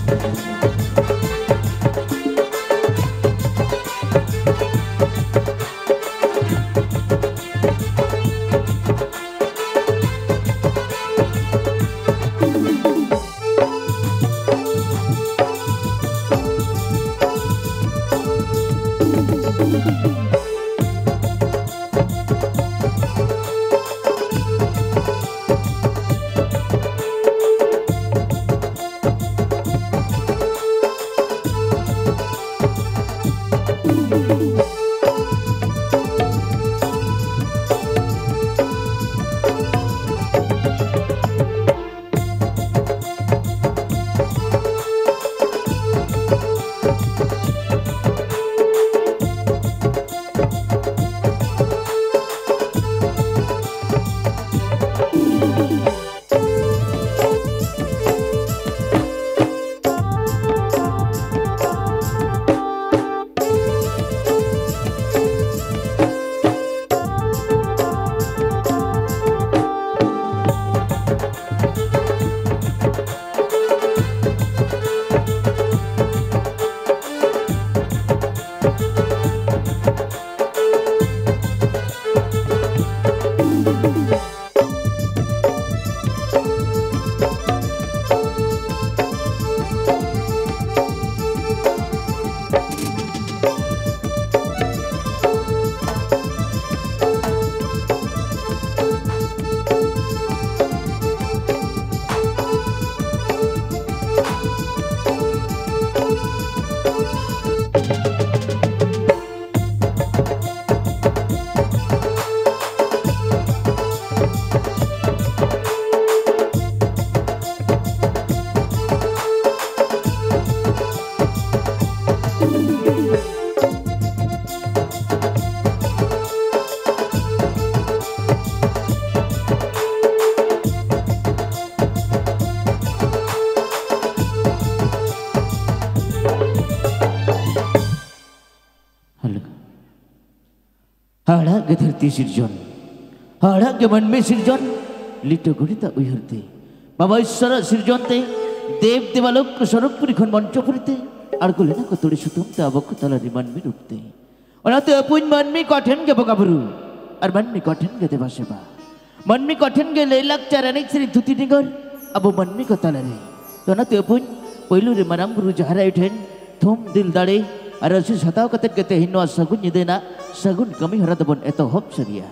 हाड़ागे धरती सिर्जन हाड़ागे मन में सिर्जन लिटो गणिता उयरते बाबा ईश्वर सिर्जनते देव देवालोक सरकपुरी खन मंचपुरीते और गुलेना को तोड़ी सुतुमते अबक तला रिमान में उठते ओनाते अपुन मन में कठिन के बगाबरू और मन में कठिन के देवा सेवा मन में कठिन के लेलाक चारानिक श्री धुती निगर अब मन में को तला रे तो ओनाते अपुन पहिलो रे मनाम गुरु जहरा उठेन थुम दिल दाड़े और असी सताव कते गते हिन्नो सगुन निदेना सगुन कमी हरा दबन एतो हब सरिया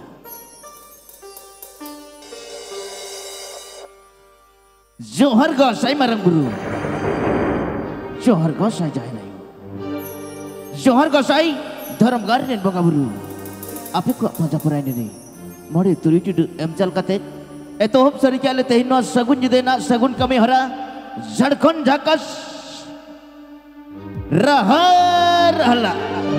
जोहर गोसाई मारम गुरु जोहर गोसाई जाय नायो जोहर गोसाई धर्म गारनेन बगा गुरु आपे को मजा पुराय ने मोरे तुरिटि एमचल कते एतो हब सरि चाले तेहिनो सगुन निदेना सगुन कमी हरा झड़खन झाकस रहर हला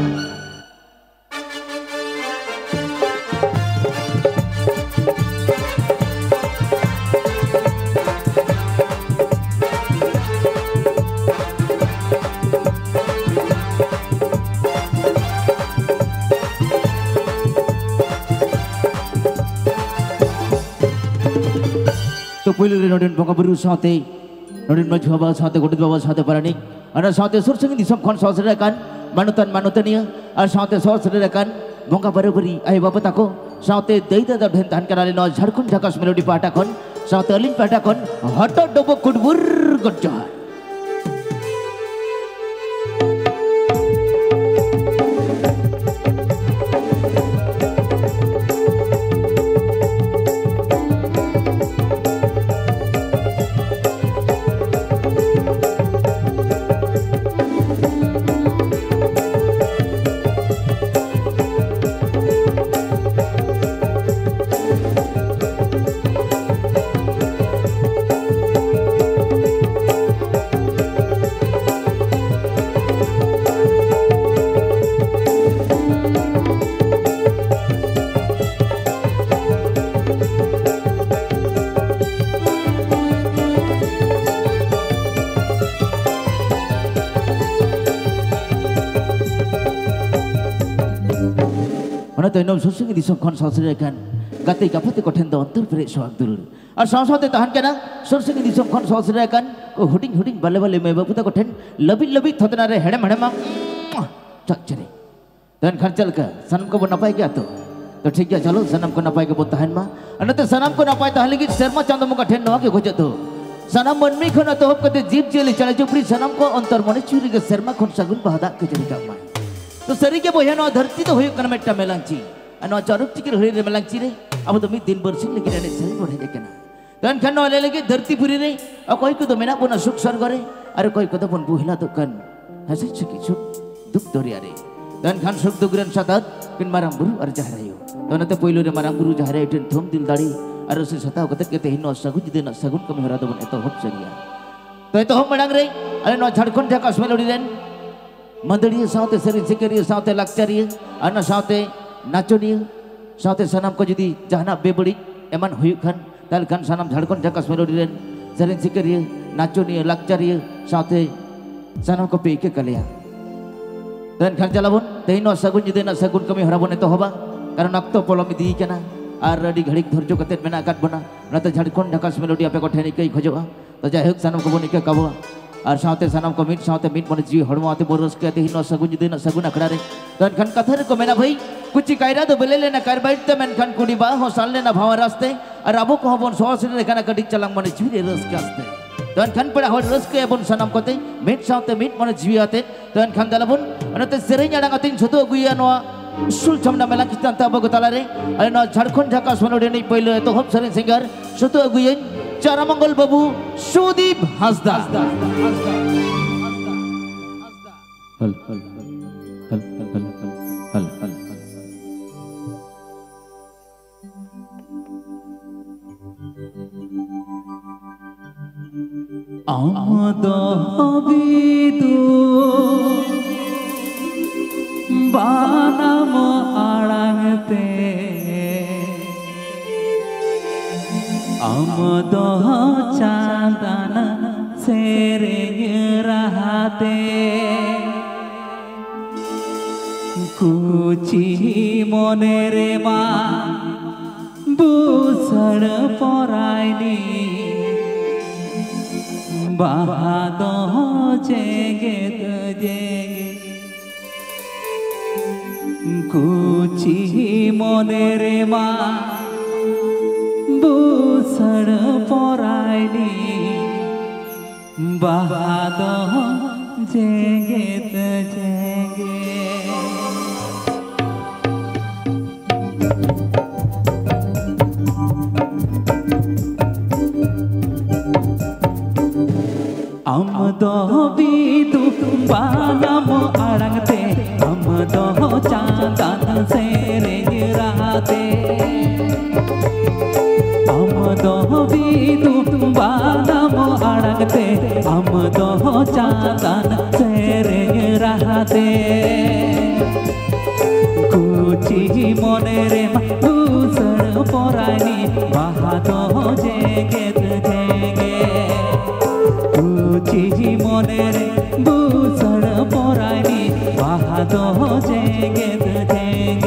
तो पहिलो रे नोडिन बगाबरु साथे नोडिन मजु बाबा साथे गोडित बाबा साथे पारानिक ana saate surseng di samkon saudarakan manutan manutania ar saate saudarakan bongka barabari ai babat ako saate deita da dhentan kanale no jharkhand jakas melody patakon saate alin patakon hot dobo kudbur gojjar Tainom susung di songkon saudarakan गाते गाफाते को ठेन दो अंतर पेरे सोहाग दुलुर और साथ-साथ तहान केना सरसंगी दिसम खन ससरे कान को हुडिंग हुडिंग बाले बाले मे बाबू को ठेन लबी लबी थतना रे हेड़म हेड़म चकचरे तहन खन चल का सनम को नपाय गया तो ठीक है चलो सनम को नपाय के तहन मा अनते सनम को नपाय तहन लगी शर्मा चांदो मुका ठेन नवा के खोजत हो सनम मनमी खन तो हप कते जीव जेली चले चुपड़ी सनम को अंतर मने चुरी के शर्मा खन सगुन बहादा के जरी का मा तो सरी के बहन धरती तो होय कन मेटा मेलांची अन चारुक चिकिर हरि रे मेलांची रे अब तो मी दिन बरसिन लगी ने सरी बढ़े के केना तहन खन ले लगी धरती पुरी रे कोई को तो मेना बना सुख स्वर्ग रे अरे कोई को तो बन बुहिला तो कन हसे चुकी सुख दुख दरिया रे तहन खन सुख दुख रन सतत किन माराम गुरु और जहरायो तो नते पहिलो रे माराम गुरु जहरायो टेन थम दिल दाड़ी और से सताव कते के तेहिनो सगुन जिदे न सगुन कमी हरा दबन एतो हप सरिया तो एतो हम मडंग रे अरे न झारखंड ढाका मेलोडी रेन मंदड़िया साथे सरी सिकरिया साथे लाक्चरिया अन साथे नाचनिया साथे सनम को जदी जहाना बेबड़ी एमन हुयु खान ताल खान सनम झारखंड ढाका मेलोडी रेन सरी सिकरिया नाचनिया लाक्चरिया साथे सनम को पे के कलिया तहन खान चलाबन तेहिनो सगुन जिदे न सगुन कमी हरा बन एतो हबा कारण अक्तो पोलम दी केना और अड़ी घड़ी धरजो कते मेना काट बना नते झारखंड ढाका मेलोडी आपे को ठेनी कई खोजवा तो जाय हक सनम को बनी के कबवा और साथे सनम को मीट मन जीव हड़माते बोरस के हिनो सगुन जिदे न सगुन अखड़ा रे तन खन कथर को मेना भाई कुछ कायरा तो बेले लेना कर बैठते मेन खन कुड़ी बा हो साल लेना भाव रास्ते और अबो को बन सोस रे kana कडी चलंग मन जीव रस के आस्ते तन खन पड़ा हो रस के बन सनम कोते मीट मन जीव आते तन खन दलबन अनते सेरेñ अडंग अतिन छतो गुया नवा सुल चमना मेला किस्तान ताबो गतला रे अरे न झारखंड ढाका मेलोडी नि पहिले तो हम सरेन सिंगर छतो गुयन चारामंगल बाबू सुदीप हासदा हल हल हल हल हल हल आमदा बिदु बानाम आड़ांगते आमद चांदन सेरेñ रहाते कुची मने रे मा बुसड़ परायनी बाहाद जेगे कुची मने रे मा बुसड़ परायनी बाहाद जेगे जेगे आमद बिदु बानाम आड़ंगते आमद चांदन सेरेñ रहाते आमद बिदु बानाम आड़ंगते आमद चांदन सेरेñ रहाते कुची मने रे बुसड़ परायनी बाहाद जेगे जेगे कुची मने रे बुसड़ परायनी बाहाद जेगे जेगे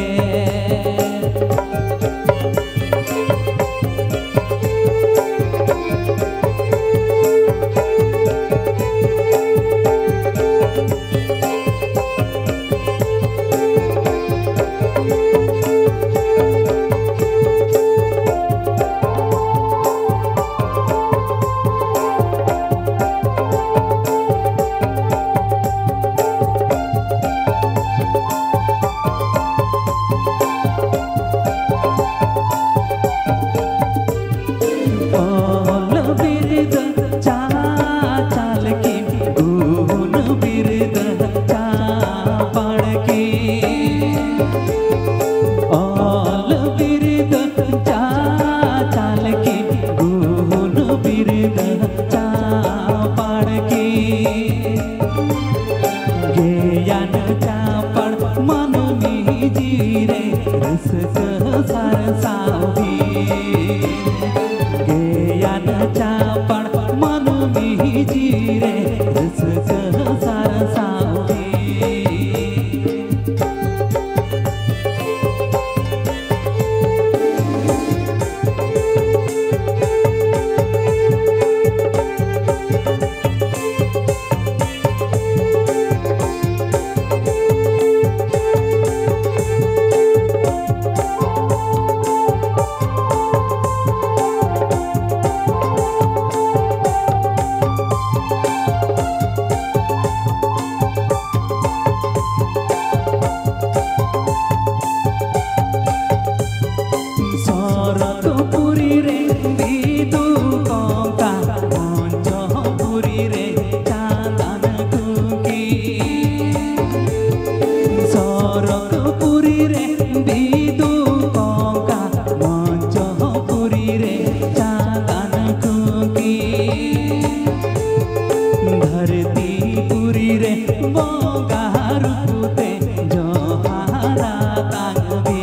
बोगा रूपते जोहारा तांगबी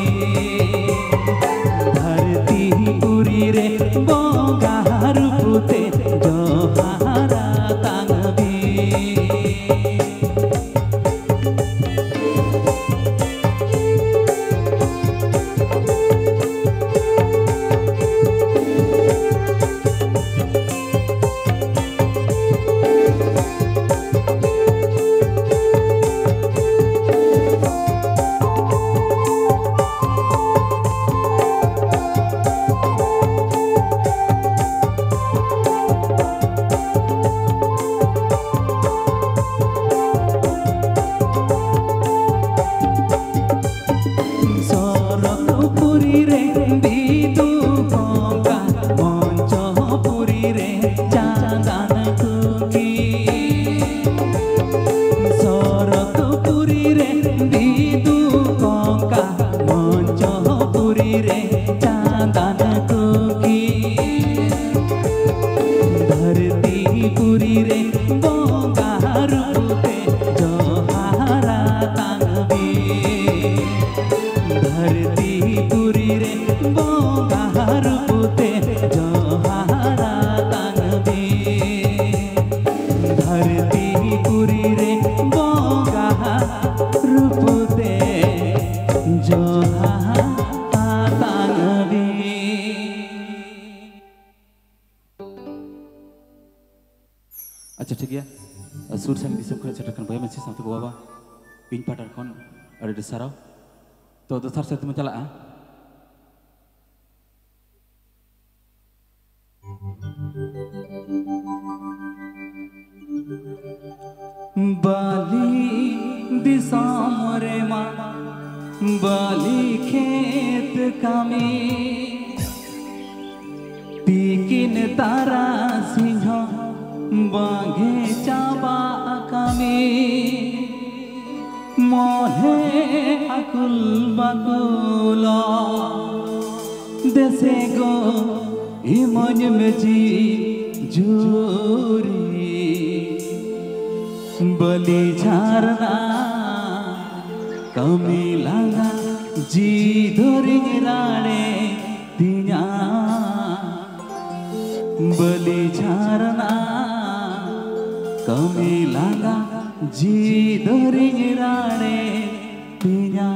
धरती पुरी रे बोगा रूपते जोहारा तांगबी अच्छा ठीक है सुर sang disem kena cetakan bayar masih satu gua pin patar kon ada di sarau to dasar satu mencala ah Bali di samre ma Bali khet kami bikin tara sinha बागे चाबा कमी मोहे अकुल बकुला देसे गो इमन में जी जूरी बलि झारना कमी लगा जी धोरी राणे दिया बलि झारना कमी लगा जी धोरी राणे पिया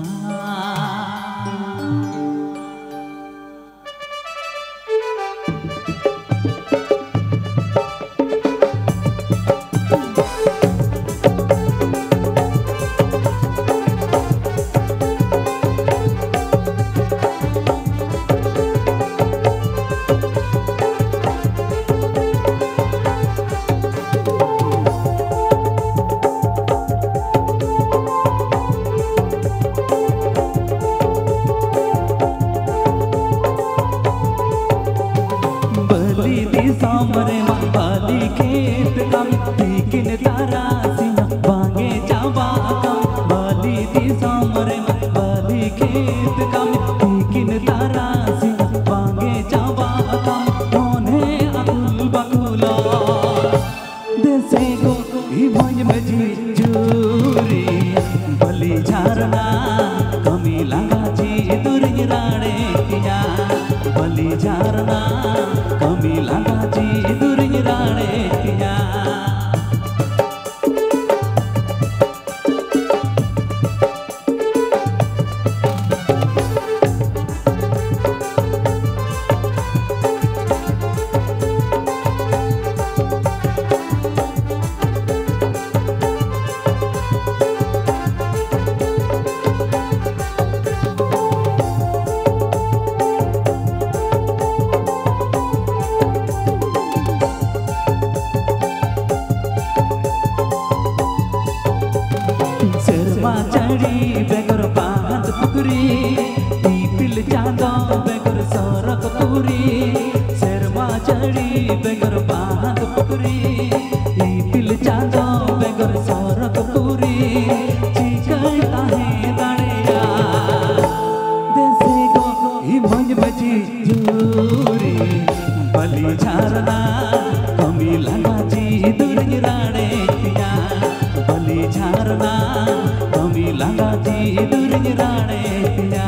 सामरे बाली खेत कम बिकिन तारा सिंह बागे चाबा कम बाली दी सामरे बाली खेत कम बिकिन तारा सिंह बागे चाबा कम मोने अकुल बकुला देसे को इमन में जी जूरी बलि झारना कमी लगा जी दुर्ग राणे किया बलि झारना कमी लगा जी दुर्ग राणे किया चढ़ी बेगर बांध पुकरी पीपिल चांदा बेगर सरक पूरी शर्मा चढ़ी बेगर बांध पुकरी पीपिल चांदा बेगर सरक पूरी चिकता है दाड़िया देसे गो इमन बची जूरी बलि झारना कमी लगा जी दुर्ग राणे किया बलि झारना कमी लगा जी दुर्ज राणे पिया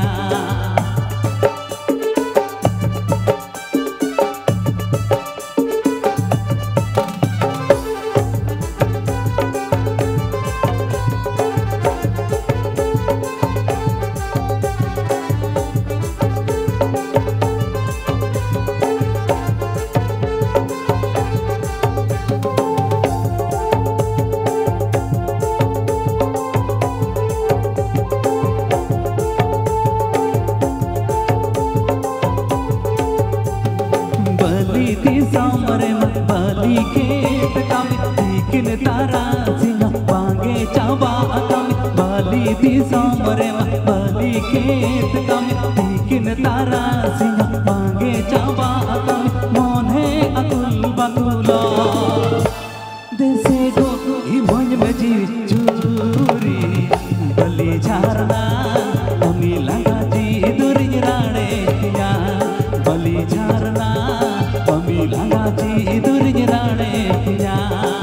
बाली खेत कमी तीकिन तारा सिंह पांगे चाबा कमी बाली दी सामरे बाली खेत कमी तीकिन तारा सिंह पांगे चाबा कमी मोने अकुल बकुला देसे गो ही मन में जी चूरी बली झारना कमी लगा जी दुर्ज राणे पिया बली झारना कमी लगा जी दुर्ज राणे पिया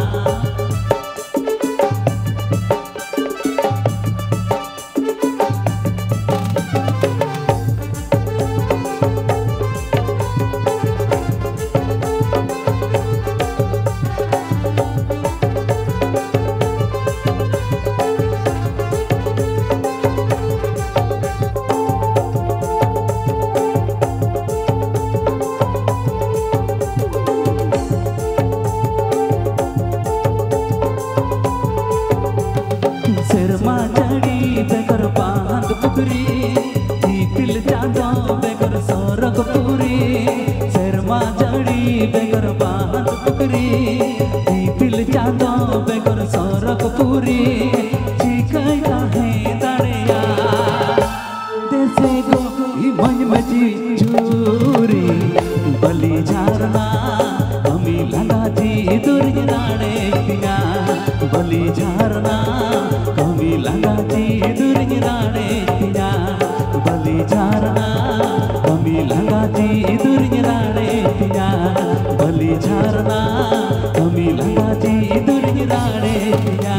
शर्मा चढ़ी बेकर बांध पुकरी पीपिल चांदो बेकर सोरग पूरी शर्मा चढ़ी बेकर बांध पुकरी पीपिल चांदो बेकर सोरग पूरी चिकई काहे दड़िया देसे गो ही मन में जी चूरी बली झारना कमी लगा जी दुर्ज राणे पिया बली झारना कमी लगा जी दुर्ज राणे पिया बली झारना कमी लगा जी दुर्ज राणे पिया बली झारना कमी लगा जी दुर्ज राणे पिया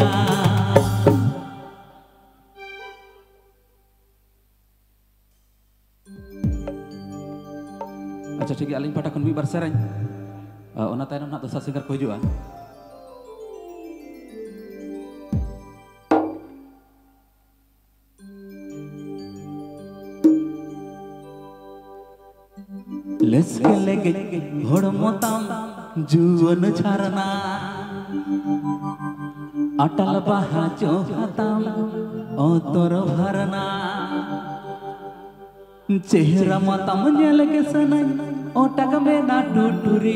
अच्छा ठीक है अलिंग पाटा खन मी बार सेरें ओना तायनम ना दोसा सिंगर को हिजुआ लेसके लेगे होड़मोताम जुवन झरना अटल बहा जो हताम ओतोर भरना चेहरा माताम नेल के सनई ओटक में ना टुटुरी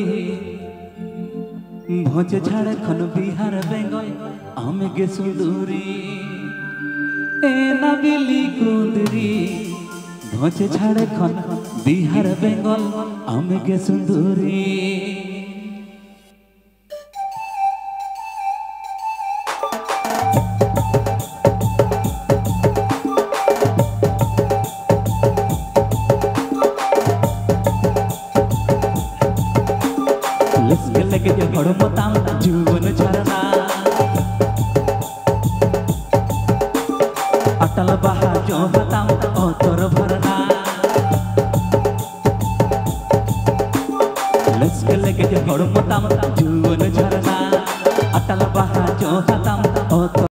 भोज झाड़ खन बिहार बेंगल आमे गे सुंदरी ए नबिली कुंदरी भोज झाड़ खन बिहार बेंगल आमे गे सुंदरी लगे होड़मोताम जुवन झरना अटल बहा जो हताम ओतोर भरना लगे होड़मोताम